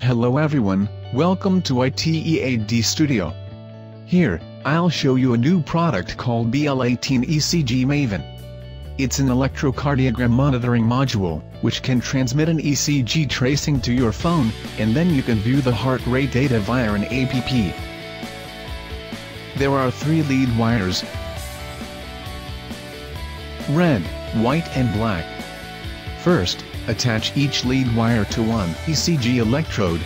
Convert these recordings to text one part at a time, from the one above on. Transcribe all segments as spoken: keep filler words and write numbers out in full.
Hello everyone, welcome to I T E A D Studio. Here, I'll show you a new product called B L eighteen E C G Maven. It's an electrocardiogram monitoring module, which can transmit an E C G tracing to your phone, and then you can view the heart rate data via an app. There are three lead wires: red, white and black. First, attach each lead wire to one E C G electrode.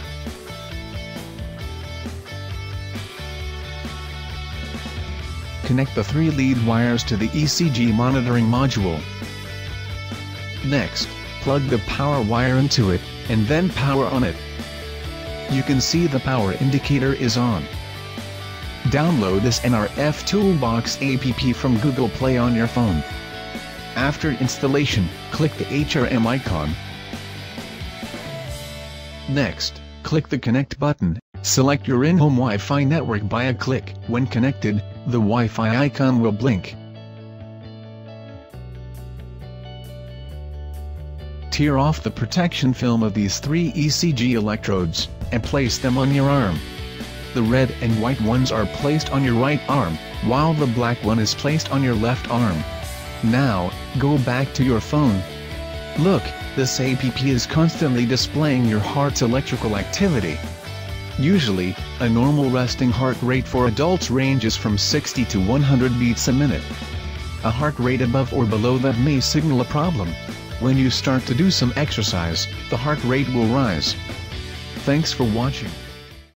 Connect the three lead wires to the E C G monitoring module. Next, plug the power wire into it, and then power on it. You can see the power indicator is on. Download this N R F Toolbox app from Google Play on your phone. After installation, click the H R M icon. Next, click the Connect button, select your in-home Wi-Fi network by a click. When connected, the Wi-Fi icon will blink. Tear off the protection film of these three E C G electrodes, and place them on your arm. The red and white ones are placed on your right arm, while the black one is placed on your left arm. Now, go back to your phone. Look, this app is constantly displaying your heart's electrical activity. Usually, a normal resting heart rate for adults ranges from sixty to one hundred beats a minute. A heart rate above or below that may signal a problem. When you start to do some exercise, the heart rate will rise. Thanks for watching.